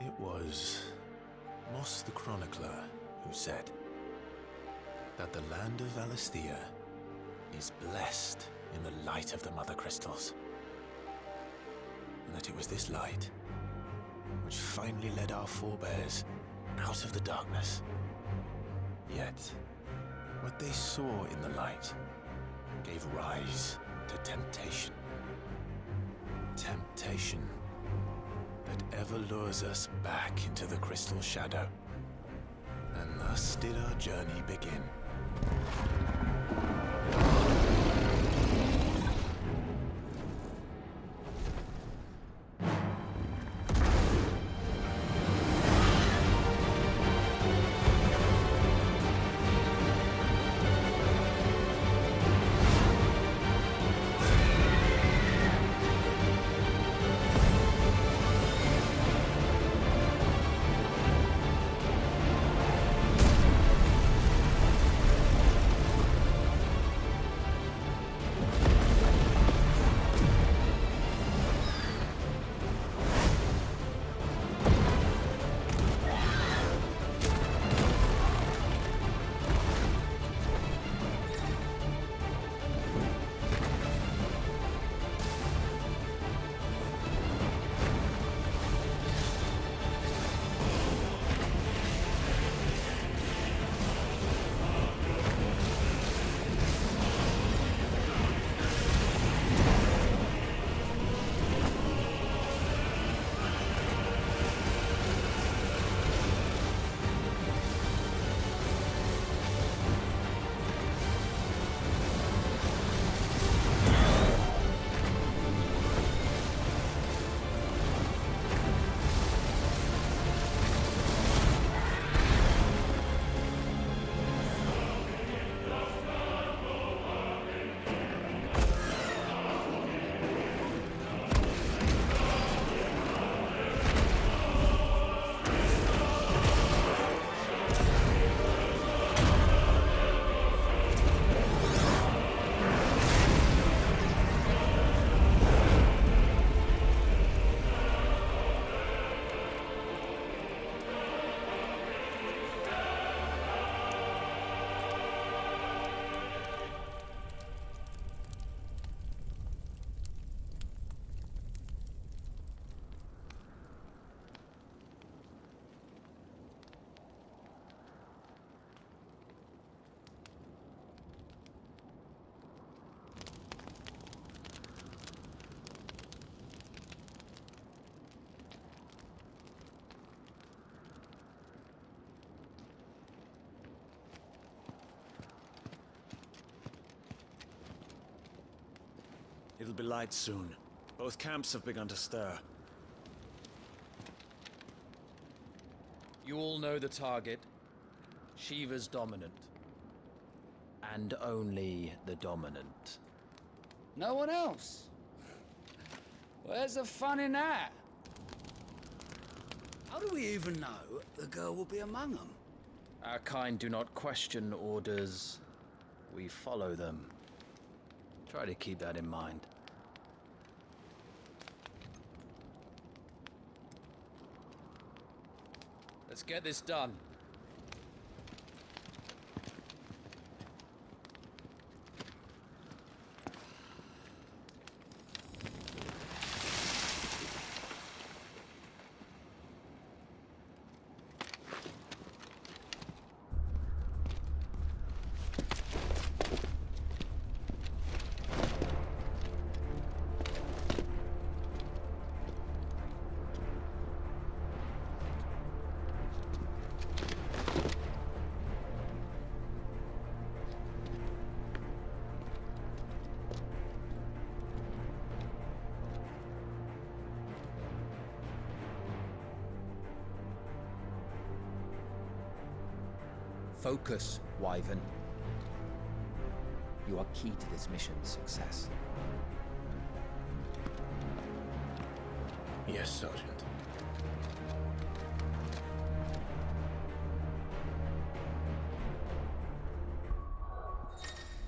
It was Moss the Chronicler who said that the land of Valisthea is blessed in the light of the Mother Crystals. And that it was this light which finally led our forebears out of the darkness. Yet, what they saw in the light gave rise to temptation. Temptation that ever lures us back into the crystal shadow. And thus did our journey begin. It'll be light soon. Both camps have begun to stir. You all know the target. Shiva's dominant. And only the dominant. No one else? Where's the fun in that? How do we even know the girl will be among them? Our kind do not question orders. We follow them. Try to keep that in mind. Let's get this done. Focus, Wyvern. You are key to this mission's success. Yes, Sergeant.